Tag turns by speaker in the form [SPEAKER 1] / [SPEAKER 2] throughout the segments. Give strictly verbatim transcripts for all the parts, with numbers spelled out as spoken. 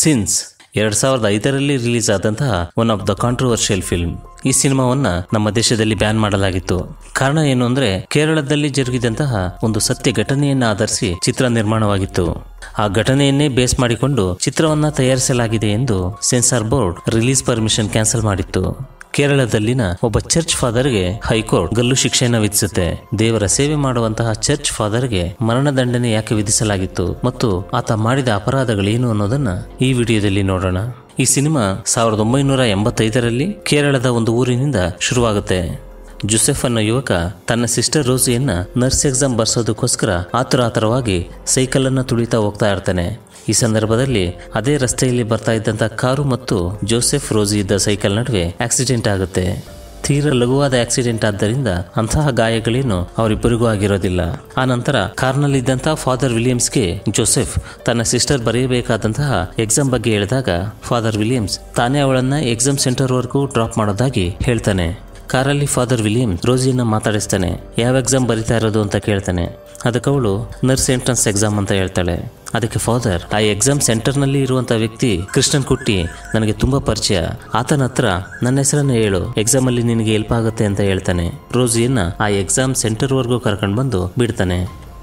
[SPEAKER 1] Since ಎರಡ್ ಸಾವಿರದ ಐದರಲ್ಲಿ ರಿಲೀಸ್ ಆದಂತಹ one of the controversial film. ಈ ಸಿನಿಮಾವನ್ನ ನಮ್ಮ ದೇಶದಲ್ಲಿ ಬ್ಯಾನ್ ಮಾಡಲಾಗಿತ್ತು. ಕಾರಣ ಏನು ಅಂದ್ರೆ ಕೇರಳದಲ್ಲಿ ಜರುಗಿದಂತಹ ಒಂದು ಸತ್ಯ ಘಟನೆಯನ್ನ ಆಧರಿಸಿ ಚಿತ್ರ ನಿರ್ಮಾಣವಾಗಿತ್ತು. ಆ ಘಟನೆಯನ್ನೇ ಬೇಸ್ ಮಾಡಿಕೊಂಡು ಚಿತ್ರವನ್ನ ತಯಾರಿಸಲಾಗಿದೆ ಎಂದು censor board release permission cancel ಮಾಡಿತ್ತು. ಕೇರಳದಲ್ಲಿನ ಒಬ್ಬ ಚರ್ಚ್ ಫಾದರ್ಗೆ ಹೈಕೋರ್ಟ್ ಗಲ್ಲು ಶಿಕ್ಷೆಯನ್ನು ವಿಧಿಸುತ್ತೆ. ದೇವರ ಸೇವೆ ಮಾಡುವಂತಹ ಚರ್ಚ್ ಫಾದರ್ಗೆ ಮರಣದಂಡನೆ ಯಾಕೆ ವಿಧಿಸಲಾಗಿತ್ತು ಮತ್ತು ಆತ ಮಾಡಿದ ಅಪರಾಧಗಳೇನು ಅನ್ನೋದನ್ನ ಈ ವಿಡಿಯೋದಲ್ಲಿ ನೋಡೋಣ. ಈ ಸಿನಿಮಾ ಸಾವಿರದ ಒಂಬೈನೂರ ಎಂಬತ್ತೈದರಲ್ಲಿ ಕೇರಳದ ಒಂದು ಊರಿನಿಂದ ಶುರುವಾಗುತ್ತೆ. ಜೋಸೆಫ್ ಅನ್ನೋ ಯುವಕ ತನ್ನ ಸಿಸ್ಟರ್ ರೋಸಿಯನ್ನ ನರ್ಸ್ ಎಕ್ಸಾಮ್ ಬರ್ಸೋದಕ್ಕೋಸ್ಕರ ಆತುರ ಆತುರವಾಗಿ ಸೈಕಲ್ ಅನ್ನ ತುಳಿತಾ ಹೋಗ್ತಾ ಇರ್ತಾನೆ. ಈ ಸಂದರ್ಭದಲ್ಲಿ ಅದೇ ರಸ್ತೆಯಲ್ಲಿ ಬರ್ತಾ ಇದ್ದಂತ ಕಾರು ಮತ್ತು ಜೋಸೆಫ್ ರೋಸಿ ಇದ್ದ ಸೈಕಲ್ ನಡುವೆ ಆಕ್ಸಿಡೆಂಟ್ ಆಗುತ್ತೆ. ತೀರಾ ಲಘುವಾದ ಆಕ್ಸಿಡೆಂಟ್ ಆದ್ದರಿಂದ ಅಂತಹ ಗಾಯಗಳೇನು ಅವರಿಬ್ಬರಿಗೂ ಆಗಿರೋದಿಲ್ಲ. ಆ ನಂತರ ಕಾರ್ನಲ್ಲಿದ್ದಂತಹ ಫಾದರ್ ವಿಲಿಯಮ್ಸ್ಗೆ ಜೋಸೆಫ್ ತನ್ನ ಸಿಸ್ಟರ್ ಬರೆಯಬೇಕಾದಂತಹ ಎಕ್ಸಾಮ್ ಬಗ್ಗೆ ಹೇಳಿದಾಗ ಫಾದರ್ ವಿಲಿಯಮ್ಸ್ ತಾನೇ ಅವಳನ್ನ ಎಕ್ಸಾಮ್ ಸೆಂಟರ್ ವರ್ಗೂ ಡ್ರಾಪ್ ಮಾಡೋದಾಗಿ ಹೇಳ್ತಾನೆ. ಕಾರಲ್ಲಿ ಫಾದರ್ ವಿಲಿಯಮ್ ರೋಸಿಯನ್ನ ಮಾತಾಡಿಸ್ತಾನೆ. ಯಾವ ಎಕ್ಸಾಮ್ ಬರಿತಾ ಇರೋದು ಅಂತ ಕೇಳ್ತಾನೆ. ಅದಕ್ಕೆ ಅವಳು ನರ್ಸ್ ಎಂಟ್ರನ್ಸ್ ಎಕ್ಸಾಮ್ ಅಂತ ಹೇಳ್ತಾಳೆ. ಅದಕ್ಕೆ ಫಾದರ್ ಆ ಎಕ್ಸಾಮ್ ಸೆಂಟರ್ನಲ್ಲಿ ಇರುವಂತಹ ವ್ಯಕ್ತಿ ಕೃಷ್ಣನ್ ಕುಟ್ಟಿ ನನಗೆ ತುಂಬಾ ಪರಿಚಯ, ಆತನ ಹತ್ರ ನನ್ನ ಹೆಸರನ್ನ ಹೇಳು, ಎಕ್ಸಾಮ್ ಅಲ್ಲಿ ನಿನಗೆ ಹೆಲ್ಪ್ ಆಗುತ್ತೆ ಅಂತ ಹೇಳ್ತಾನೆ. ರೋಸಿಯನ್ನ ಆ ಎಕ್ಸಾಮ್ ಸೆಂಟರ್ ವರ್ಗೂ ಕರ್ಕೊಂಡು ಬಂದು ಬಿಡ್ತಾನೆ.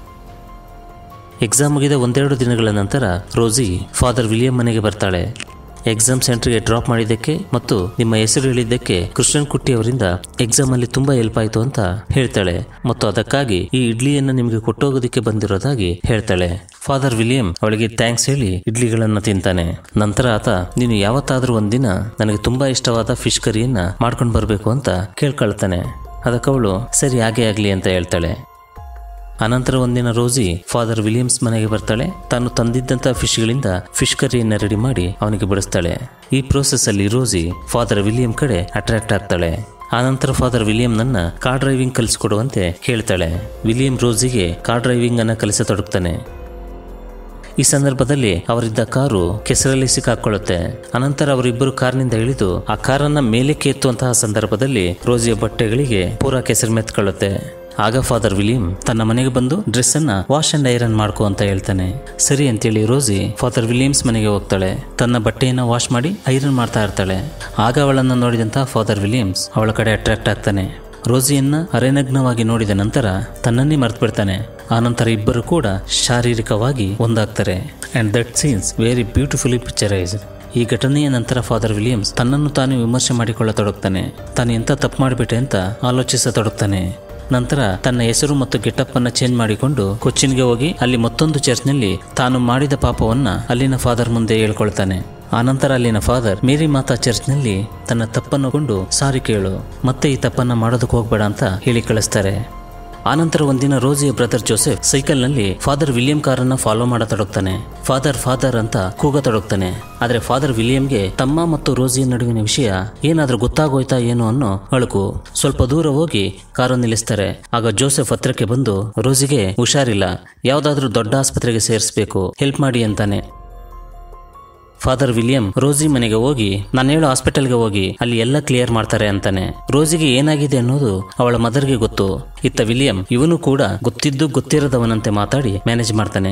[SPEAKER 1] ಎಕ್ಸಾಮ್ ಮುಗಿದ ಒಂದೆರಡು ದಿನಗಳ ನಂತರ ರೋಸಿ ಫಾದರ್ ವಿಲಿಯಂ ಮನೆಗೆ ಬರ್ತಾಳೆ. ಎಕ್ಸಾಮ್ ಸೆಂಟರ್ಗೆ ಡ್ರಾಪ್ ಮಾಡಿದ್ದಕ್ಕೆ ಮತ್ತು ನಿಮ್ಮ ಹೆಸರು ಹೇಳಿದ್ದಕ್ಕೆ ಕೃಷ್ಣನ್ ಕುಟ್ಟಿ ಅವರಿಂದ ಎಕ್ಸಾಮ್ ಅಲ್ಲಿ ತುಂಬಾ ಹೆಲ್ಪ್ ಆಯ್ತು ಅಂತ ಹೇಳ್ತಾಳೆ ಮತ್ತು ಅದಕ್ಕಾಗಿ ಈ ಇಡ್ಲಿಯನ್ನ ನಿಮಗೆ ಕೊಟ್ಟೋಗೋದಕ್ಕೆ ಬಂದಿರೋದಾಗಿ ಹೇಳ್ತಾಳೆ. ಫಾದರ್ ವಿಲಿಯಂ ಅವಳಿಗೆ ಥ್ಯಾಂಕ್ಸ್ ಹೇಳಿ ಇಡ್ಲಿಗಳನ್ನ ತಿಂತಾನೆ. ನಂತರ ಆತ ನೀನು ಯಾವತ್ತಾದ್ರೂ ಒಂದಿನ ನನಗೆ ತುಂಬಾ ಇಷ್ಟವಾದ ಫಿಶ್ ಕರಿಯನ್ನ ಮಾಡ್ಕೊಂಡು ಬರ್ಬೇಕು ಅಂತ ಕೇಳ್ಕೊಳ್ತಾನೆ. ಅದಕ್ಕೆ ಅವಳು ಸರಿ ಹಾಗೆ ಆಗ್ಲಿ ಅಂತ ಹೇಳ್ತಾಳೆ. ಅನಂತರ ಒಂದಿನ ರೋಸಿ ಫಾದರ್ ವಿಲಿಯಮ್ಸ್ ಮನೆಗೆ ಬರ್ತಾಳೆ. ತಾನು ತಂದಿದ್ದಂತ ಫಿಶ್ಗಳಿಂದ ಫಿಶ್ ಕರಿಯನ್ನ ರೆಡಿ ಮಾಡಿ ಅವನಿಗೆ ಬಡಿಸ್ತಾಳೆ. ಈ ಪ್ರೋಸೆಸ್ ಅಲ್ಲಿ ರೋಸಿ ಫಾದರ್ ವಿಲಿಯಂ ಕಡೆ ಅಟ್ರಾಕ್ಟ್ ಆಗ್ತಾಳೆ. ಆನಂತರ ಫಾದರ್ ವಿಲಿಯಂ ನನ್ನ ಕಾರ್ ಡ್ರೈವಿಂಗ್ ಕಲಿಸ್ಕೊಡುವಂತೆ ಹೇಳ್ತಾಳೆ. ವಿಲಿಯಂ ರೋಸಿಗೆ ಕಾರ್ ಡ್ರೈವಿಂಗ್ ಅನ್ನ ಕಲಿಸತೊಡಗ್ತಾನೆ. ಈ ಸಂದರ್ಭದಲ್ಲಿ ಅವರಿದ್ದ ಕಾರು ಕೆಸರಲ್ಲಿ ಸಿಕ್ಕಾಕೊಳ್ಳುತ್ತೆ. ಅನಂತರ ಅವರಿಬ್ಬರು ಕಾರ್ನಿಂದ ಇಳಿದು ಆ ಕಾರನ್ನ ಮೇಲಕ್ಕೆ ಎತ್ತುವಂತಹ ಸಂದರ್ಭದಲ್ಲಿ ರೋಸಿಯ ಬಟ್ಟೆಗಳಿಗೆ ಪೂರಾ ಕೆಸರು ಮೆತ್ಕೊಳ್ಳುತ್ತೆ. ಆಗ ಫಾದರ್ ವಿಲಿಯಂ ತನ್ನ ಮನೆಗೆ ಬಂದು ಡ್ರೆಸ್ ಅನ್ನ ವಾಶ್ ಅಂಡ್ ಐರನ್ ಮಾಡ್ಕೋ ಅಂತ ಹೇಳ್ತಾನೆ. ಸರಿ ಅಂತೇಳಿ ರೋಸಿ ಫಾದರ್ ವಿಲಿಯಮ್ಸ್ ಮನೆಗೆ ಹೋಗ್ತಾಳೆ. ತನ್ನ ಬಟ್ಟೆಯನ್ನ ವಾಶ್ ಮಾಡಿ ಐರನ್ ಮಾಡ್ತಾ ಇರ್ತಾಳೆ. ಆಗ ಅವಳನ್ನ ನೋಡಿದಂತ ಫಾದರ್ ವಿಲಿಯಮ್ಸ್ ಅವಳ ಕಡೆ ಅಟ್ರಾಕ್ಟ್ ಆಗ್ತಾನೆ. ರೋಸಿಯನ್ನ ಅರೆನಗ್ನವಾಗಿ ನೋಡಿದ ನಂತರ ತನ್ನನ್ನೇ ಮರ್ತು ಬಿಡ್ತಾನೆ. ಆ ನಂತರ ಇಬ್ಬರು ಕೂಡ ಶಾರೀರಿಕವಾಗಿ ಒಂದಾಗ್ತಾರೆ. And that scenes very beautifully picturised. ಈ ಘಟನೆಯ ನಂತರ ಫಾದರ್ ವಿಲಿಯಮ್ಸ್ ತನ್ನನ್ನು ತಾನು ವಿಮರ್ಶೆ ಮಾಡಿಕೊಳ್ಳತೊಡಗ್ತಾನೆ. ತಾನು ಎಂತ ತಪ್ಪು ಮಾಡಿಬಿಟ್ಟೆ ಅಂತ ಆಲೋಚಿಸತೊಡಗ್ತಾನೆ. ನಂತರ ತನ್ನ ಹೆಸರು ಮತ್ತು ಗೆಟಪ್ ಅನ್ನ ಚೇಂಜ್ ಮಾಡಿಕೊಂಡು ಕೊಚ್ಚಿನ್ಗೆ ಹೋಗಿ ಅಲ್ಲಿ ಮತ್ತೊಂದು ಚರ್ಚ್ನಲ್ಲಿ ತಾನು ಮಾಡಿದ ಪಾಪವನ್ನ ಅಲ್ಲಿನ ಫಾದರ್ ಮುಂದೆ ಹೇಳ್ಕೊಳ್ತಾನೆ. ಆನಂತರ ಅಲ್ಲಿನ ಫಾದರ್ ಮೇರಿ ಮಾತಾ ಚರ್ಚ್ನಲ್ಲಿ ತನ್ನ ತಪ್ಪನ್ನು ಕೊಂಡು ಸಾರಿ ಕೇಳು, ಮತ್ತೆ ಈ ತಪ್ಪನ್ನ ಮಾಡೋದಕ್ಕೆ ಹೋಗ್ಬೇಡ ಅಂತ ಹೇಳಿ ಕಳಿಸ್ತಾರೆ. ಆನಂತರ ಒಂದಿನ ರೋಸಿಯ ಬ್ರದರ್ ಜೋಸೆಫ್ ಸೈಕಲ್ ನಲ್ಲಿ ಫಾದರ್ ವಿಲಿಯಂ ಕಾರನ್ನ ಫಾಲೋ ಮಾಡತೊಡಗ್ತಾನೆ. ಫಾದರ್ ಫಾದರ್ ಅಂತ ಕೂಗತೊಡಗ್ತಾನೆ. ಆದ್ರೆ ಫಾದರ್ ವಿಲಿಯಂಗೆ ತಮ್ಮ ಮತ್ತು ರೋಸಿಯ ನಡುವಿನ ವಿಷಯ ಏನಾದ್ರೂ ಗೊತ್ತಾಗೋಯ್ತಾ ಏನೋ ಅನ್ನೋ ಅಳುಕು. ಸ್ವಲ್ಪ ದೂರ ಹೋಗಿ ಕಾರು ನಿಲ್ಲಿಸ್ತಾರೆ. ಆಗ ಜೋಸೆಫ್ ಹತ್ರಕ್ಕೆ ಬಂದು ರೋಸಿಗೆ ಹುಷಾರಿಲ್ಲ, ಯಾವ್ದಾದ್ರೂ ದೊಡ್ಡ ಆಸ್ಪತ್ರೆಗೆ ಸೇರಿಸಬೇಕು, ಹೆಲ್ಪ್ ಮಾಡಿ ಅಂತಾನೆ. ಫಾದರ್ ವಿಲಿಯಂ ರೋಸಿ ಮನೆಗೆ ಹೋಗಿ ನಾನು ಹೇಳೋ ಹಾಸ್ಪಿಟಲ್ಗೆ ಹೋಗಿ ಅಲ್ಲಿ ಎಲ್ಲ ಕ್ಲಿಯರ್ ಮಾಡ್ತಾರೆ ಅಂತಾನೆ. ರೋಸಿಗೆ ಏನಾಗಿದೆ ಅನ್ನೋದು ಅವಳ ಮದರ್ಗೆ ಗೊತ್ತು. ಇತ್ತ ವಿಲಿಯಂ ಇವನು ಕೂಡ ಗೊತ್ತಿದ್ದು ಗೊತ್ತಿರದವನಂತೆ ಮಾತಾಡಿ ಮ್ಯಾನೇಜ್ ಮಾಡ್ತಾನೆ.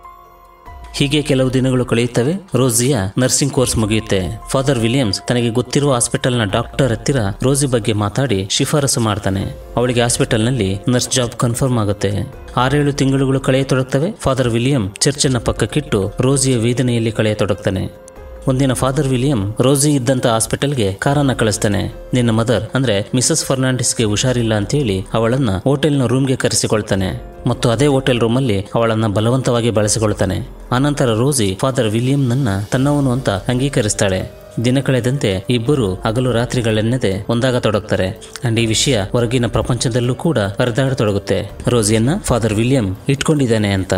[SPEAKER 1] ಹೀಗೆ ಕೆಲವು ದಿನಗಳು ಕಳೆಯುತ್ತವೆ. ರೋಸಿಯ ನರ್ಸಿಂಗ್ ಕೋರ್ಸ್ ಮುಗಿಯುತ್ತೆ. ಫಾದರ್ ವಿಲಿಯಮ್ಸ್ ತನಗೆ ಗೊತ್ತಿರುವ ಹಾಸ್ಪಿಟಲ್ನ ಡಾಕ್ಟರ್ ಹತ್ತಿರ ರೋಸಿ ಬಗ್ಗೆ ಮಾತಾಡಿ ಶಿಫಾರಸು ಮಾಡ್ತಾನೆ. ಅವಳಿಗೆ ಹಾಸ್ಪಿಟಲ್ ನಲ್ಲಿ ನರ್ಸ್ ಜಾಬ್ ಕನ್ಫರ್ಮ್ ಆಗುತ್ತೆ. ಆರೇಳು ತಿಂಗಳುಗಳು ಕಳೆಯತೊಡಗ್ತವೆ. ಫಾದರ್ ವಿಲಿಯಂ ಚರ್ಚ್ ಅನ್ನ ಪಕ್ಕಕ್ಕಿಟ್ಟು ರೋಸಿಯ ವೇದನೆಯಲ್ಲಿ ಕಳೆಯತೊಡಗ್ತಾನೆ. ಒಂದಿನ ಫಾದರ್ ವಿಲಿಯಂ ರೋಸಿ ಇದ್ದಂತ ಹಾಸ್ಪಿಟಲ್ಗೆ ಕಾರನ್ನ ಕಳಿಸ್ತಾನೆ. ನಿನ್ನ ಮದರ್ ಅಂದ್ರೆ ಮಿಸಸ್ ಫರ್ನಾಂಡಿಸ್ಗೆ ಹುಷಾರಿಲ್ಲ ಅಂತೇಳಿ ಅವಳನ್ನ ಹೋಟೆಲ್ನ ರೂಮ್ಗೆ ಕರೆಸಿಕೊಳ್ತಾನೆ ಮತ್ತು ಅದೇ ಹೋಟೆಲ್ ರೂಮಲ್ಲಿ ಅವಳನ್ನ ಬಲವಂತವಾಗಿ ಬಳಸಿಕೊಳ್ತಾನೆ. ಆನಂತರ ರೋಸಿ ಫಾದರ್ ವಿಲಿಯಂ ನನ್ನ ತನ್ನವನು ಅಂತ ಅಂಗೀಕರಿಸ್ತಾಳೆ. ದಿನ ಕಳೆದಂತೆ ಇಬ್ಬರು ಹಗಲು ರಾತ್ರಿಗಳೆನ್ನದೆ ಒಂದಾಗತೊಡಗ್ತಾರೆ. ಅಂಡ್ ಈ ವಿಷಯ ಹೊರಗಿನ ಪ್ರಪಂಚದಲ್ಲೂ ಕೂಡ ಹರಿದಾಡತೊಡಗುತ್ತೆ. ರೋಸಿಯನ್ನ ಫಾದರ್ ವಿಲಿಯಂ ಇಟ್ಕೊಂಡಿದ್ದಾನೆ ಅಂತ.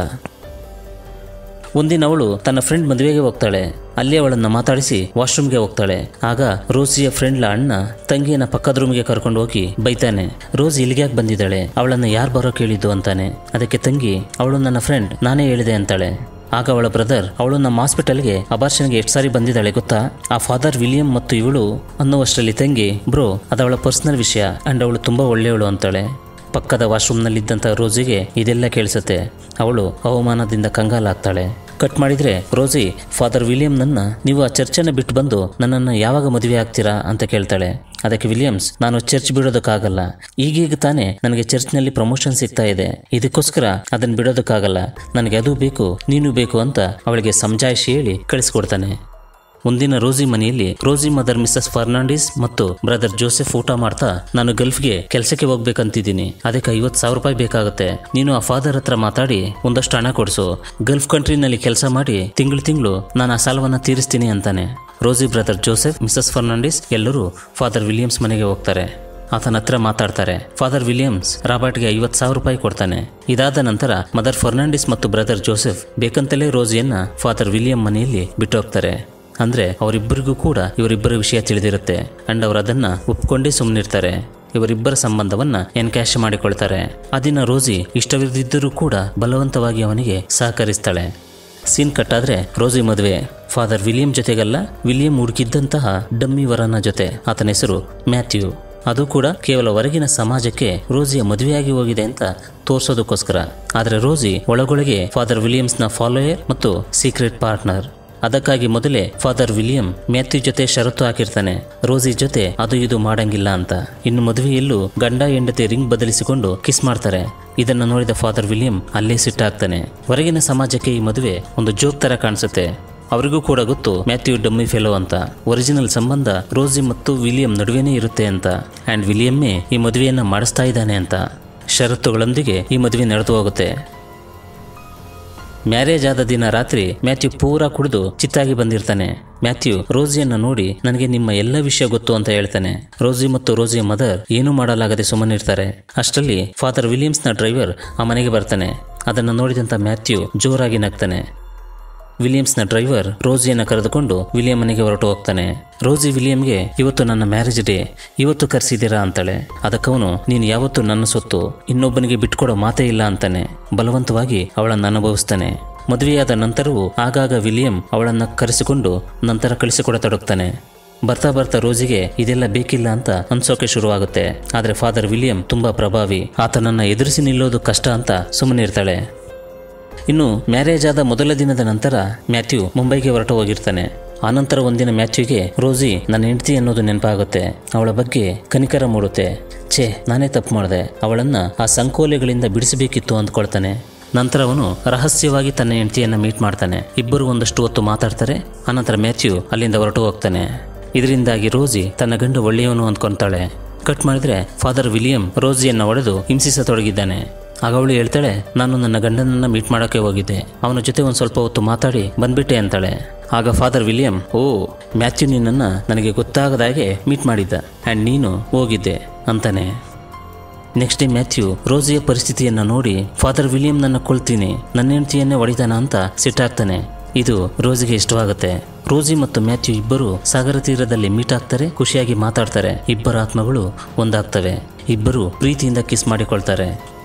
[SPEAKER 1] ಒಂದಿನ ಅವಳು ತನ್ನ ಫ್ರೆಂಡ್ ಮದುವೆಗೆ ಹೋಗ್ತಾಳೆ. ಅಲ್ಲಿ ಅವಳನ್ನ ಮಾತಾಡಿಸಿ ವಾಶ್ರೂಮ್ಗೆ ಹೋಗ್ತಾಳೆ. ಆಗ ರೋಸಿಯ ಫ್ರೆಂಡ್ಲ ಅಣ್ಣ ತಂಗಿಯನ್ನ ಪಕ್ಕದ ರೂಮ್ಗೆ ಕರ್ಕೊಂಡು ಹೋಗಿ ಬೈತಾನೆ. ರೋಸಿ ಇಲ್ಲಿಗೆ ಯಾಕೆ ಬಂದಿದ್ದಾಳೆ, ಅವಳನ್ನ ಯಾರು ಬರೋ ಕೇಳಿದ್ದು ಅಂತಾನೆ. ಅದಕ್ಕೆ ತಂಗಿ ಅವಳು ನನ್ನ ಫ್ರೆಂಡ್, ನಾನೇ ಹೇಳಿದೆ ಅಂತಾಳೆ. ಆಗ ಅವಳ ಬ್ರದರ್ ಅವಳು ನಮ್ಮ ಹಾಸ್ಪಿಟಲ್ಗೆ ಅಬಾರ್ಷನ್ಗೆ ಎಷ್ಟು ಸಾರಿ ಬಂದಿದ್ದಾಳೆ ಗೊತ್ತಾ, ಆ ಫಾದರ್ ವಿಲಿಯಂ ಮತ್ತು ಇವಳು ಅನ್ನುವಷ್ಟರಲ್ಲಿ ತಂಗಿ ಬ್ರೋ ಅದವಳ ಪರ್ಸನಲ್ ವಿಷಯ ಅಂಡ್ ಅವಳು ತುಂಬಾ ಒಳ್ಳೆಯವಳು ಅಂತಾಳೆ. ಪಕ್ಕದ ವಾಶ್ರೂಮ್ನಲ್ಲಿದ್ದಂಥ ರೋಸಿಗೆ ಇದೆಲ್ಲ ಕೇಳಿಸುತ್ತೆ. ಅವಳು ಅವಮಾನದಿಂದ ಕಂಗಾಲಾಗ್ತಾಳೆ. ಕಟ್ ಮಾಡಿದ್ರೆ ರೋಸಿ ಫಾದರ್ ವಿಲಿಯಂನನ್ನ ನೀವು ಆ ಚರ್ಚನ್ನು ಬಿಟ್ಟು ಬಂದು ನನ್ನನ್ನು ಯಾವಾಗ ಮದುವೆ ಆಗ್ತೀರಾ ಅಂತ ಕೇಳ್ತಾಳೆ. ಅದಕ್ಕೆ ವಿಲಿಯಮ್ಸ್, ನಾನು ಚರ್ಚ್ ಬಿಡೋದಕ್ಕಾಗಲ್ಲ, ಈಗೀಗ ತಾನೇ ನನಗೆ ಚರ್ಚ್ನಲ್ಲಿ ಪ್ರಮೋಷನ್ ಸಿಗ್ತಾ ಇದೆ, ಇದಕ್ಕೋಸ್ಕರ ಅದನ್ನು ಬಿಡೋದಕ್ಕಾಗಲ್ಲ, ನನಗೆ ಅದು ಬೇಕು ನೀನು ಬೇಕು ಅಂತ ಅವಳಿಗೆ ಸಮಜಾಯಿಷಿ ಹೇಳಿ ಕಳಿಸ್ಕೊಡ್ತಾನೆ. ಮುಂದಿನ ರೋಸಿ ಮನೆಯಲ್ಲಿ ರೋಸಿ ಮದರ್ ಮಿಸಸ್ ಫರ್ನಾಂಡಿಸ್ ಮತ್ತು ಬ್ರದರ್ ಜೋಸೆಫ್ ಊಟ ಮಾಡ್ತಾ, ನಾನು ಗಲ್ಫ್ಗೆ ಕೆಲಸಕ್ಕೆ ಹೋಗ್ಬೇಕಂತಿದ್ದೀನಿ, ಅದಕ್ಕೆ ಐವತ್ತು ಸಾವಿರ ರೂಪಾಯಿ ಬೇಕಾಗುತ್ತೆ, ನೀನು ಆ ಫಾದರ್ ಹತ್ರ ಮಾತಾಡಿ ಒಂದಷ್ಟು ಹಣ ಕೊಡಿಸು, ಗಲ್ಫ್ ಕಂಟ್ರಿನಲ್ಲಿ ಕೆಲಸ ಮಾಡಿ ತಿಂಗಳು ತಿಂಗಳು ನಾನು ಆ ಸಾಲವನ್ನು ತೀರಿಸ್ತೀನಿ ಅಂತಾನೆ. Rosie, brother Joseph, Mrs Fernandes ಎಲ್ಲರೂ ಫಾದರ್ ವಿಲಿಯಮ್ಸ್ ಮನೆಗೆ ಹೋಗ್ತಾರೆ. ಆತನ ಹತ್ರ ಮಾತಾಡ್ತಾರೆ. ಫಾದರ್ ವಿಲಿಯಮ್ಸ್ ರಾಬರ್ಟ್ಗೆ ಐವತ್ತು ಸಾವಿರ ರೂಪಾಯಿ ಕೊಡ್ತಾನೆ. ಇದಾದ ನಂತರ ಮದರ್ ಫರ್ನಾಂಡಿಸ್ ಮತ್ತು ಬ್ರದರ್ ಜೋಸೆಫ್ ಬೇಕಂತಲೇ ರೋಸಿಯನ್ನ ಫಾದರ್ ವಿಲಿಯಂ ಮನೆಯಲ್ಲಿ ಬಿಟ್ಟು ಹೋಗ್ತಾರೆ. ಅಂದ್ರೆ ಅವರಿಬ್ಬರಿಗೂ ಕೂಡ ಇವರಿಬ್ಬರ ವಿಷಯ ತಿಳಿದಿರುತ್ತೆ ಅಂಡ್ ಅವರು ಅದನ್ನ ಒಪ್ಕೊಂಡೇ ಸುಮ್ಮನಿರ್ತಾರೆ. ಇವರಿಬ್ಬರ ಸಂಬಂಧವನ್ನ ಎನ್ಕ್ಯಾಶ್ ಮಾಡಿಕೊಳ್ತಾರೆ. ಆ ದಿನ ರೋಸಿ ಇಷ್ಟವಿಲ್ಲದಿದ್ದರೂ ಕೂಡ ಬಲವಂತವಾಗಿ ಅವನಿಗೆ ಸಹಕರಿಸ್ತಾಳೆ. ಸೀನ್ ಕಟ್ಟಾದ್ರೆ ರೋಸಿ ಮದುವೆ ಫಾದರ್ ವಿಲಿಯಂ ಜೊತೆಗಲ್ಲ, ವಿಲಿಯಂ ಹುಡುಕಿದ್ದಂತಹ ಡಮ್ಮಿ ವರನ ಜೊತೆ. ಆತನ ಹೆಸರು ಮ್ಯಾಥ್ಯೂ. ಅದು ಕೂಡ ಕೇವಲ ಹೊರಗಿನ ಸಮಾಜಕ್ಕೆ ರೋಸಿಯ ಮದುವೆಯಾಗಿ ಹೋಗಿದೆ ಅಂತ ತೋರಿಸೋದಕ್ಕೋಸ್ಕರ. ಆದರೆ ರೋಸಿ ಒಳಗೊಳಗೆ ಫಾದರ್ ವಿಲಿಯಮ್ಸ್ನ ಫಾಲೋಯರ್ ಮತ್ತು ಸೀಕ್ರೆಟ್ ಪಾರ್ಟ್ನರ್. ಅದಕ್ಕಾಗಿ ಮೊದಲೇ ಫಾದರ್ ವಿಲಿಯಂ ಮ್ಯಾಥ್ಯೂ ಜೊತೆ ಷರತ್ತು ಹಾಕಿರ್ತಾನೆ, ರೋಸಿ ಜೊತೆ ಅದು ಇದು ಮಾಡಂಗಿಲ್ಲ ಅಂತ. ಇನ್ನು ಮದುವೆಯಲ್ಲೂ ಗಂಡ ಹೆಂಡತಿ ರಿಂಗ್ ಬದಲಿಸಿಕೊಂಡು ಕಿಸ್ ಮಾಡ್ತಾರೆ. ಇದನ್ನು ನೋಡಿದ ಫಾದರ್ ವಿಲಿಯಂ ಅಲ್ಲೇ ಸಿಟ್ಟಾಗ್ತಾನೆ. ಹೊರಗಿನ ಸಮಾಜಕ್ಕೆ ಈ ಮದುವೆ ಒಂದು ಜೋಕ್ ತರ ಕಾಣಿಸುತ್ತೆ. ಅವರಿಗೂ ಕೂಡ ಗೊತ್ತು ಮ್ಯಾಥ್ಯೂ ಡಮ್ಮಿ ಫೆಲೋ ಅಂತ. ಒರಿಜಿನಲ್ ಸಂಬಂಧ ರೋಸಿ ಮತ್ತು ವಿಲಿಯಂ ನಡುವೆನೇ ಇರುತ್ತೆ ಅಂತ. ಅಂಡ್ ವಿಲಿಯಮ್ಮೇ ಈ ಮದುವೆಯನ್ನ ಮಾಡಿಸ್ತಾ ಇದ್ದಾನೆ ಅಂತ. ಷರತ್ತುಗಳೊಂದಿಗೆ ಈ ಮದುವೆ ನಡೆದು ಹೋಗುತ್ತೆ. ಮ್ಯಾರೇಜ್ ಆದ ದಿನ ರಾತ್ರಿ ಮ್ಯಾಥ್ಯೂ ಪೂರಾ ಕುಡಿದು ಚಿತ್ತಾಗಿ ಬಂದಿರ್ತಾನೆ. ಮ್ಯಾಥ್ಯೂ ರೋಸಿಯನ್ನ ನೋಡಿ ನನಗೆ ನಿಮ್ಮ ಎಲ್ಲ ವಿಷಯ ಗೊತ್ತು ಅಂತ ಹೇಳ್ತಾನೆ. ರೋಸಿ ಮತ್ತು ರೋಸಿಯ ಮದರ್ ಏನೂ ಮಾಡಲಾಗದೆ ಸುಮ್ಮನಿರ್ತಾರೆ. ಅಷ್ಟರಲ್ಲಿ ಫಾದರ್ ವಿಲಿಯಮ್ಸ್ನ ಡ್ರೈವರ್ ಆ ಮನೆಗೆ ಬರ್ತಾನೆ. ಅದನ್ನು ನೋಡಿದಂತ ಮ್ಯಾಥ್ಯೂ ಜೋರಾಗಿ ನಗ್ತಾನೆ. ವಿಲಿಯಮ್ಸ್ನ ಡ್ರೈವರ್ ರೋಸಿಯನ್ನ ಕರೆದುಕೊಂಡು ವಿಲಿಯಂ ಮನೆಗೆ ಹೊರಟು ಹೋಗ್ತಾನೆ. ರೋಸಿ ವಿಲಿಯಂಗೆ ಇವತ್ತು ನನ್ನ ಮ್ಯಾರೇಜ್ ಡೇ, ಇವತ್ತು ಕರೆಸಿದ್ದೀರಾ ಅಂತಾಳೆ. ಅದಕ್ಕವನು ನೀನು ಯಾವತ್ತೂ ನನ್ನ ಸೊತ್ತು, ಇನ್ನೊಬ್ಬನಿಗೆ ಬಿಟ್ಕೊಡೋ ಮಾತೇ ಇಲ್ಲ ಅಂತಾನೆ. ಬಲವಂತವಾಗಿ ಅವಳನ್ನು ಅನುಭವಿಸ್ತಾನೆ. ಮದುವೆಯಾದ ನಂತರವೂ ಆಗಾಗ ವಿಲಿಯಂ ಅವಳನ್ನು ಕರೆಸಿಕೊಂಡು ನಂತರ ಕಳಿಸಿಕೊಡತೊಡಗ್ತಾನೆ. ಬರ್ತಾ ಬರ್ತಾ ರೋಸಿಗೆ ಇದೆಲ್ಲ ಬೇಕಿಲ್ಲ ಅಂತ ಅನ್ಸೋಕೆ ಶುರುವಾಗುತ್ತೆ. ಆದರೆ ಫಾದರ್ ವಿಲಿಯಂ ತುಂಬಾ ಪ್ರಭಾವಿ, ಆತನನ್ನ ಎದುರಿಸಿ ನಿಲ್ಲೋದು ಕಷ್ಟ ಅಂತ ಸುಮ್ಮನಿರ್ತಾಳೆ. ಇನ್ನು ಮ್ಯಾರೇಜ್ ಆದ ಮೊದಲ ದಿನದ ನಂತರ ಮ್ಯಾಥ್ಯೂ ಮುಂಬೈಗೆ ಹೊರಟು ಹೋಗಿರ್ತಾನೆ. ಆನಂತರ ಒಂದಿನ ಮ್ಯಾಥ್ಯೂಗೆ ರೋಸಿ ನನ್ನ ಹೆಂಡತಿ ಅನ್ನೋದು ನೆನಪಾಗುತ್ತೆ. ಅವಳ ಬಗ್ಗೆ ಕನಿಕರ ಮೂಡುತ್ತೆ. ಛೇ, ನಾನೇ ತಪ್ಪು ಮಾಡಿದೆ, ಅವಳನ್ನ ಆ ಸಂಕೋಲೆಗಳಿಂದ ಬಿಡಿಸಬೇಕಿತ್ತು ಅಂದ್ಕೊಳ್ತಾನೆ. ನಂತರ ಅವನು ರಹಸ್ಯವಾಗಿ ತನ್ನ ಹೆಂಡತಿಯನ್ನ ಮೀಟ್ ಮಾಡ್ತಾನೆ. ಇಬ್ಬರು ಒಂದಷ್ಟು ಹೊತ್ತು ಮಾತಾಡ್ತಾರೆ. ಆನಂತರ ಮ್ಯಾಥ್ಯೂ ಅಲ್ಲಿಂದ ಹೊರಟು ಹೋಗ್ತಾನೆ. ಇದರಿಂದಾಗಿ ರೋಸಿ ತನ್ನ ಗಂಡ ಒಳ್ಳೆಯವನು ಅಂದ್ಕೊಳ್ತಾಳೆ. ಕಟ್ ಮಾಡಿದ್ರೆ ಫಾದರ್ ವಿಲಿಯಂ ರೋಸಿಯನ್ನ ಹೊಡೆದು ಹಿಂಸಿಸತೊಡಗಿದ್ದಾನೆ. ಆಗ ಅವಳು ಹೇಳ್ತಾಳೆ, ನಾನು ನನ್ನ ಗಂಡನನ್ನ ಮೀಟ್ ಮಾಡೋಕ್ಕೆ ಹೋಗಿದ್ದೆ, ಅವನ ಜೊತೆ ಒಂದು ಸ್ವಲ್ಪ ಹೊತ್ತು ಮಾತಾಡಿ ಬಂದ್ಬಿಟ್ಟೆ ಅಂತಾಳೆ. ಆಗ ಫಾದರ್ ವಿಲಿಯಂ, ಓ ಮ್ಯಾಥ್ಯೂ ನಿನ್ನನ್ನು ನನಗೆ ಗೊತ್ತಾಗದಾಗೆ ಮೀಟ್ ಮಾಡಿದ್ದ ಆ್ಯಂಡ್ ನೀನು ಹೋಗಿದ್ದೆ ಅಂತಾನೆ. ನೆಕ್ಸ್ಟ್ ಡೇ ಮ್ಯಾಥ್ಯೂ ರೋಸಿಯ ಪರಿಸ್ಥಿತಿಯನ್ನು ನೋಡಿ ಫಾದರ್ ವಿಲಿಯಂ ನನ್ನ ಕೊಳ್ತೀನಿ, ನನ್ನ ಹೆಂಡತಿಯನ್ನೇ ಹೊಡಿತಾನ ಅಂತ ಸಿಟ್ಟಾಗ್ತಾನೆ. ಇದು ರೋಸಿಗೆ ಇಷ್ಟವಾಗುತ್ತೆ. ರೋಸಿ ಮತ್ತು ಮ್ಯಾಥ್ಯೂ ಇಬ್ಬರು ಸಾಗರ ತೀರದಲ್ಲಿ ಮೀಟ್ ಆಗ್ತಾರೆ, ಖುಷಿಯಾಗಿ ಮಾತಾಡ್ತಾರೆ. ಇಬ್ಬರ ಆತ್ಮಗಳು ಒಂದಾಗ್ತವೆ. ಇಬ್ಬರು ಪ್ರೀತಿಯಿಂದ ಕಿಸ್ ಮಾಡಿಕೊಳ್ತಾರೆ.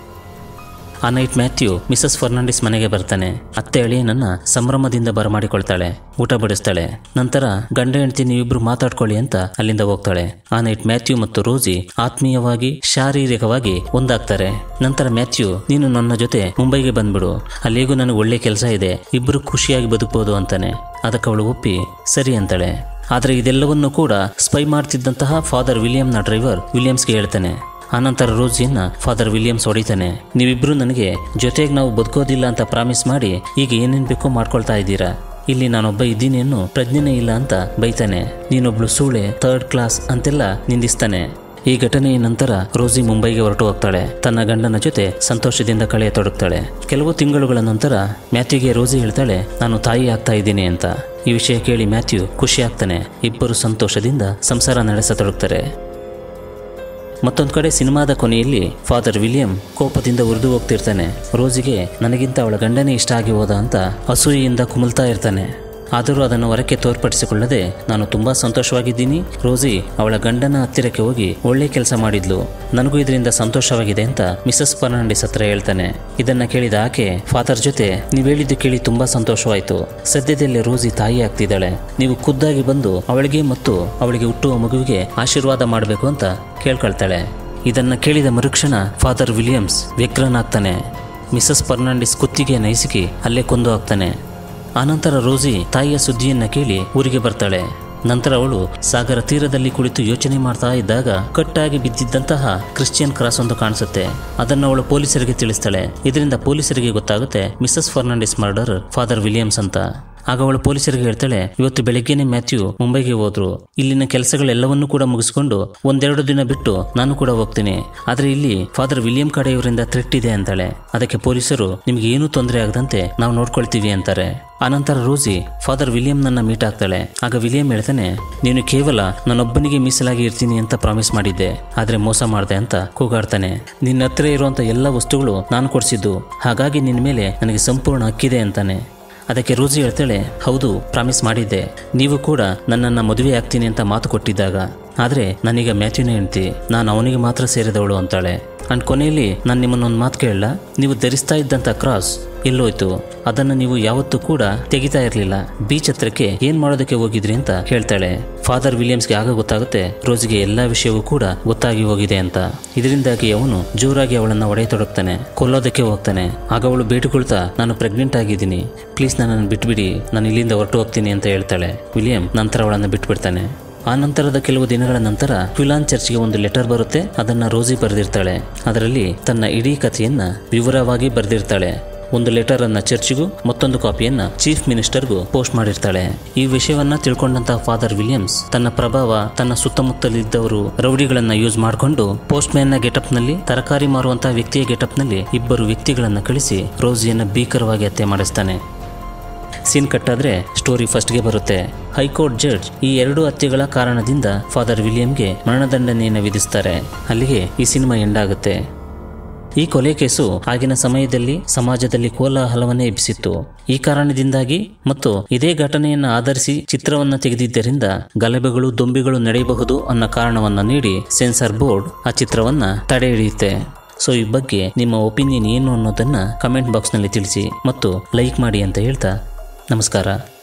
[SPEAKER 1] ಆ ನೈಟ್ ಮ್ಯಾಥ್ಯೂ ಮಿಸಸ್ ಫರ್ನಾಂಡಿಸ್ ಮನೆಗೆ ಬರ್ತಾನೆ. ಅತ್ತೆ ಅಳಿಯನನ್ನ ಸಂಭ್ರಮದಿಂದ ಬರಮಾಡಿಕೊಳ್ತಾಳೆ, ಊಟ ಬಡಿಸ್ತಾಳೆ. ನಂತರ ಗಂಡ ಹೆಂಡತಿ ನೀವಿಬ್ರು ಮಾತಾಡ್ಕೊಳ್ಳಿ ಅಂತ ಅಲ್ಲಿಂದ ಹೋಗ್ತಾಳೆ. ಆ ನೈಟ್ ಮ್ಯಾಥ್ಯೂ ಮತ್ತು ರೋಸಿ ಆತ್ಮೀಯವಾಗಿ ಶಾರೀರಿಕವಾಗಿ ಒಂದಾಗ್ತಾರೆ. ನಂತರ ಮ್ಯಾಥ್ಯೂ ನೀನು ನನ್ನ ಜೊತೆ ಮುಂಬೈಗೆ ಬಂದ್ಬಿಡು, ಅಲ್ಲಿಗೂ ನನಗೆ ಒಳ್ಳೆ ಕೆಲಸ ಇದೆ, ಇಬ್ಬರು ಖುಷಿಯಾಗಿ ಬದುಕಬಹುದು ಅಂತಾನೆ. ಅದಕ್ಕೆ ಅವಳು ಒಪ್ಪಿ ಸರಿ ಅಂತಾಳೆ. ಆದರೆ ಇದೆಲ್ಲವನ್ನೂ ಕೂಡ ಸ್ಪೈ ಮಾಡ್ತಿದ್ದಂತಹ ಫಾದರ್ ವಿಲಿಯಂನ ಡ್ರೈವರ್ ವಿಲಿಯಮ್ಸ್ಗೆ ಹೇಳ್ತಾನೆ. ಆನಂತರ ರೋಸಿಯನ್ನ ಫಾದರ್ ವಿಲಿಯಮ್ಸ್ ಹೊಡಿತಾನೆ. ನೀವಿಬ್ರು ನನಗೆ ಜೊತೆಗೆ ನಾವು ಬದುಕೋದಿಲ್ಲ ಅಂತ ಪ್ರಾಮಿಸ್ ಮಾಡಿ ಈಗ ಏನೇನು ಬೇಕೋ ಮಾಡ್ಕೊಳ್ತಾ ಇದ್ದೀರಾ, ಇಲ್ಲಿ ನಾನೊಬ್ಬ ಇದ್ದೀನಿ ಅನ್ನೋ ಪ್ರಜ್ಞೆನೇ ಇಲ್ಲ ಅಂತ ಬೈತಾನೆ. ನೀನೊಬ್ಳು ಸೂಳೆ, ಥರ್ಡ್ ಕ್ಲಾಸ್ ಅಂತೆಲ್ಲ ನಿಂದಿಸ್ತಾನೆ. ಈ ಘಟನೆಯ ನಂತರ ರೋಸಿ ಮುಂಬೈಗೆ ಹೊರಟು ಹೋಗ್ತಾಳೆ. ತನ್ನ ಗಂಡನ ಜೊತೆ ಸಂತೋಷದಿಂದ ಕಳೆಯತೊಡಗ್ತಾಳೆ. ಕೆಲವು ತಿಂಗಳುಗಳ ನಂತರ ಮ್ಯಾಥ್ಯೂಗೆ ರೋಸಿ ಹೇಳ್ತಾಳೆ, ನಾನು ತಾಯಿ ಆಗ್ತಾ ಇದ್ದೀನಿ ಅಂತ. ಈ ವಿಷಯ ಕೇಳಿ ಮ್ಯಾಥ್ಯೂ ಖುಷಿ ಆಗ್ತಾನೆ. ಇಬ್ಬರು ಸಂತೋಷದಿಂದ ಸಂಸಾರ ನಡೆಸತೊಡಗ್ತಾರೆ. ಮತ್ತೊಂದು ಕಡೆ ಸಿನಿಮಾದ ಕೊನೆಯಲ್ಲಿ ಫಾದರ್ ವಿಲಿಯಂ ಕೋಪದಿಂದ ಉರಿದು ಹೋಗ್ತಿರ್ತಾನೆ. ರೋಸಿಗೆ ನನಗಿಂತ ಅವಳ ಗಂಡನೇ ಇಷ್ಟ ಆಗಿ ಹೋದ ಅಂತ ಅಸೂಯೆಯಿಂದ ಕುಮಲ್ತಾ ಇರ್ತಾನೆ. ಆದರೂ ಅದನ್ನು ಹೊರಕ್ಕೆ ತೋರ್ಪಡಿಸಿಕೊಳ್ಳದೆ ನಾನು ತುಂಬಾ ಸಂತೋಷವಾಗಿದ್ದೀನಿ, ರೋಸಿ ಅವಳ ಗಂಡನ ಹತ್ತಿರಕ್ಕೆ ಹೋಗಿ ಒಳ್ಳೆ ಕೆಲಸ ಮಾಡಿದ್ಲು, ನನಗೂ ಇದರಿಂದ ಸಂತೋಷವಾಗಿದೆ ಅಂತ ಮಿಸಸ್ ಫರ್ನಾಂಡಿಸ್ ಹತ್ರ ಹೇಳ್ತಾನೆ. ಇದನ್ನ ಕೇಳಿದ ಆಕೆ ಫಾದರ್ ಜೊತೆ ನೀವು ಹೇಳಿದ್ದು ಕೇಳಿ ತುಂಬಾ ಸಂತೋಷವಾಯಿತು, ಸದ್ಯದಲ್ಲೇ ರೋಸಿ ತಾಯಿ ಆಗ್ತಿದ್ದಾಳೆ, ನೀವು ಖುದ್ದಾಗಿ ಬಂದು ಅವಳಿಗೆ ಮತ್ತು ಅವಳಿಗೆ ಹುಟ್ಟುವ ಮಗುವಿಗೆ ಆಶೀರ್ವಾದ ಮಾಡಬೇಕು ಅಂತ ಕೇಳ್ಕೊಳ್ತಾಳೆ. ಇದನ್ನ ಕೇಳಿದ ಮರುಕ್ಷಣ ಫಾದರ್ ವಿಲಿಯಮ್ಸ್ ವ್ಯಗ್ರನಾಗ್ತಾನೆ. ಮಿಸಸ್ ಫರ್ನಾಂಡಿಸ್ ಕುತ್ತಿಗೆ ನೈಸಿಕಿ ಅಲ್ಲೇ ಕೊಂದು ಹಾಕ್ತಾನೆ. ಆನಂತರ ರೋಸಿ ತಾಯಿಯ ಸುದ್ದಿಯನ್ನ ಕೇಳಿ ಊರಿಗೆ ಬರ್ತಾಳೆ. ನಂತರ ಅವಳು ಸಾಗರ ತೀರದಲ್ಲಿ ಕುಳಿತು ಯೋಚನೆ ಮಾಡ್ತಾ ಇದ್ದಾಗ ಕಟ್ಟಾಗಿ ಬಿದ್ದಿದ್ದಂತಹ ಕ್ರಿಶ್ಚಿಯನ್ ಕ್ರಾಸ್ ಒಂದು ಕಾಣಿಸುತ್ತೆ. ಅದನ್ನು ಅವಳು ಪೊಲೀಸರಿಗೆ ತಿಳಿಸ್ತಾಳೆ. ಇದರಿಂದ ಪೊಲೀಸರಿಗೆ ಗೊತ್ತಾಗುತ್ತೆ Mrs Fernandes murder father Williams ಅಂತ. ಆಗ ಅವಳು ಪೊಲೀಸರಿಗೆ ಹೇಳ್ತಾಳೆ, ಇವತ್ತು ಬೆಳಗ್ಗೆನೆ ಮ್ಯಾಥ್ಯೂ ಮುಂಬೈಗೆ ಹೋದ್ರು. ಇಲ್ಲಿನ ಕೆಲಸಗಳೆಲ್ಲವನ್ನೂ ಕೂಡ ಮುಗಿಸ್ಕೊಂಡು ಒಂದೆರಡು ದಿನ ಬಿಟ್ಟು ನಾನು ಕೂಡ ಹೋಗ್ತೀನಿ. ಆದ್ರೆ ಇಲ್ಲಿ ಫಾದರ್ ವಿಲಿಯಂ ಕಡೆಯವರಿಂದ ಥ್ರೆಟ್ ಇದೆ ಅಂತಾಳೆ. ಅದಕ್ಕೆ ಪೊಲೀಸರು ನಿಮ್ಗೆ ಏನೂ ತೊಂದರೆ ಆಗದಂತೆ ನಾವು ನೋಡ್ಕೊಳ್ತೀವಿ ಅಂತಾರೆ. ಆನಂತರ ರೋಸಿ ಫಾದರ್ ವಿಲಿಯಂ ನನ್ನ ಮೀಟ್ ಆಗ್ತಾಳೆ. ಆಗ ವಿಲಿಯಂ ಹೇಳ್ತಾನೆ, ನೀನು ಕೇವಲ ನನ್ನೊಬ್ಬನಿಗೆ ಮೀಸಲಾಗಿ ಇರ್ತೀನಿ ಅಂತ ಪ್ರಾಮಿಸ್ ಮಾಡಿದ್ದೆ, ಆದ್ರೆ ಮೋಸ ಮಾಡಿದೆ ಅಂತ ಕೂಗಾಡ್ತಾನೆ. ನಿನ್ನ ಹತ್ರ ಇರುವಂತ ಎಲ್ಲ ವಸ್ತುಗಳು ನಾನು ಕೊಡಿಸಿದ್ದು, ಹಾಗಾಗಿ ನಿನ್ನ ಮೇಲೆ ನನಗೆ ಸಂಪೂರ್ಣ ಹಕ್ಕಿದೆ ಅಂತಾನೆ. ಅದಕ್ಕೆ ರೋಸಿ ಹೇಳ್ತಾಳೆ, ಹೌದು ಪ್ರಾಮಿಸ್ ಮಾಡಿದ್ದೆ, ನೀವು ಕೂಡ ನನ್ನನ್ನು ಮದುವೆ ಆಗ್ತೀನಿ ಅಂತ ಮಾತು ಕೊಟ್ಟಿದ್ದಾಗ. ಆದರೆ ನಾನೀಗ ಮ್ಯಾಥ್ಯೂನ ಹೆಂಡ್ತಿ, ನಾನು ಅವನಿಗೆ ಮಾತ್ರ ಸೇರಿದವಳು ಅಂತಾಳೆ. ಅಂಡ್ ಕೊನೆಯಲ್ಲಿ ನಾನು ನಿಮ್ಮನ್ನೊಂದು ಮಾತು ಕೇಳಲ್ಲ, ನೀವು ಧರಿಸ್ತಾ ಇದ್ದಂಥ ಕ್ರಾಸ್ ಎಲ್ಲೋಯ್ತು? ಅದನ್ನು ನೀವು ಯಾವತ್ತೂ ಕೂಡ ತೆಗಿತಾ ಇರಲಿಲ್ಲ, ಬೀಚ್ ಹತ್ರಕ್ಕೆ ಏನ್ ಮಾಡೋದಕ್ಕೆ ಹೋಗಿದ್ರಿ ಅಂತ ಹೇಳ್ತಾಳೆ. ಫಾದರ್ ವಿಲಿಯಮ್ಸ್ಗೆ ಆಗ ಗೊತ್ತಾಗುತ್ತೆ ರೋಸಿಗೆ ಎಲ್ಲಾ ವಿಷಯವೂ ಕೂಡ ಗೊತ್ತಾಗಿ ಹೋಗಿದೆ ಅಂತ. ಇದರಿಂದಾಗಿ ಅವನು ಜೋರಾಗಿ ಅವಳನ್ನ ಹೊಡೆಯತೊಡಗ್ತಾನೆ, ಕೊಲ್ಲೋದಕ್ಕೆ ಹೋಗ್ತಾನೆ. ಆಗ ಅವಳು ಬೇಡಿಕೊಳ್ತಾ, ನಾನು ಪ್ರೆಗ್ನೆಂಟ್ ಆಗಿದ್ದೀನಿ, ಪ್ಲೀಸ್ ನನ್ನನ್ನು ಬಿಟ್ಬಿಡಿ, ನಾನು ಇಲ್ಲಿಂದ ಹೊರಟು ಹೋಗ್ತೀನಿ ಅಂತ ಹೇಳ್ತಾಳೆ. ವಿಲಿಯಂ ನಂತರ ಅವಳನ್ನು ಬಿಟ್ಬಿಡ್ತಾನೆ. ಆ ನಂತರದ ಕೆಲವು ದಿನಗಳ ನಂತರ ಕ್ವಿಲಾನ್ ಚರ್ಚ್ಗೆ ಒಂದು ಲೆಟರ್ ಬರುತ್ತೆ. ಅದನ್ನ ರೋಸಿ ಬರೆದಿರ್ತಾಳೆ. ಅದರಲ್ಲಿ ತನ್ನ ಇಡೀ ಕಥೆಯನ್ನ ವಿವರವಾಗಿ ಬರೆದಿರ್ತಾಳೆ. ಒಂದು ಲೆಟರ್ ಅನ್ನ ಚರ್ಚ್ಗೂ ಮತ್ತೊಂದು ಕಾಪಿಯನ್ನ ಚೀಫ್ ಮಿನಿಸ್ಟರ್ಗೂ ಪೋಸ್ಟ್ ಮಾಡಿರ್ತಾಳೆ. ಈ ವಿಷಯವನ್ನ ತಿಳ್ಕೊಂಡಂತಹ ಫಾದರ್ ವಿಲಿಯಮ್ಸ್ ತನ್ನ ಪ್ರಭಾವ, ತನ್ನ ಸುತ್ತಮುತ್ತಲಿದ್ದವರು ರೌಡಿಗಳನ್ನ ಯೂಸ್ ಮಾಡಿಕೊಂಡು ಪೋಸ್ಟ್ ಮ್ಯಾನ್ ನ ಗೆಟಪ್ ನಲ್ಲಿ, ತರಕಾರಿ ಮಾರುವಂತಹ ವ್ಯಕ್ತಿಯ ಗೆಟಪ್ ನಲ್ಲಿ ಇಬ್ಬರು ವ್ಯಕ್ತಿಗಳನ್ನ ಕಳಿಸಿ ರೋಸಿಯನ್ನ ಭೀಕರವಾಗಿ ಹತ್ಯೆ ಮಾಡಿಸ್ತಾನೆ. ಸೀನ್ ಕಟ್ಟಾದ್ರೆ ಸ್ಟೋರಿ ಫಸ್ಟ್ಗೆ ಬರುತ್ತೆ. ಹೈಕೋರ್ಟ್ ಜಡ್ಜ್ ಈ ಎರಡು ಹತ್ಯೆಗಳ ಕಾರಣದಿಂದ ಫಾದರ್ ವಿಲಿಯಂಗೆ ಮರಣದಂಡನೆಯನ್ನು ವಿಧಿಸ್ತಾರೆ. ಅಲ್ಲಿಗೆ ಈ ಸಿನಿಮಾ ಎಂಡ್ ಆಗುತ್ತೆ. ಈ ಕೊಲೆ ಕೇಸು ಆಗಿನ ಸಮಯದಲ್ಲಿ ಸಮಾಜದಲ್ಲಿ ಕೋಲಾಹಲವನ್ನೇ ಎಬ್ಬಿಸಿತ್ತು. ಈ ಕಾರಣದಿಂದಾಗಿ ಮತ್ತು ಇದೇ ಘಟನೆಯನ್ನು ಆಧರಿಸಿ ಚಿತ್ರವನ್ನ ತೆಗೆದಿದ್ದರಿಂದ ಗಲಭೆಗಳು, ದೊಂಬಿಗಳು ನಡೆಯಬಹುದು ಅನ್ನೋ ಕಾರಣವನ್ನ ನೀಡಿ ಸೆನ್ಸಾರ್ ಬೋರ್ಡ್ ಆ ಚಿತ್ರವನ್ನ ತಡೆ ಹಿಡಿಯುತ್ತೆ. ಸೊ ಈ ಬಗ್ಗೆ ನಿಮ್ಮ ಒಪಿನಿಯನ್ ಏನು ಅನ್ನೋದನ್ನ ಕಮೆಂಟ್ ಬಾಕ್ಸ್ನಲ್ಲಿ ತಿಳಿಸಿ ಮತ್ತು ಲೈಕ್ ಮಾಡಿ ಅಂತ ಹೇಳ್ತಾ ನಮಸ್ಕಾರ.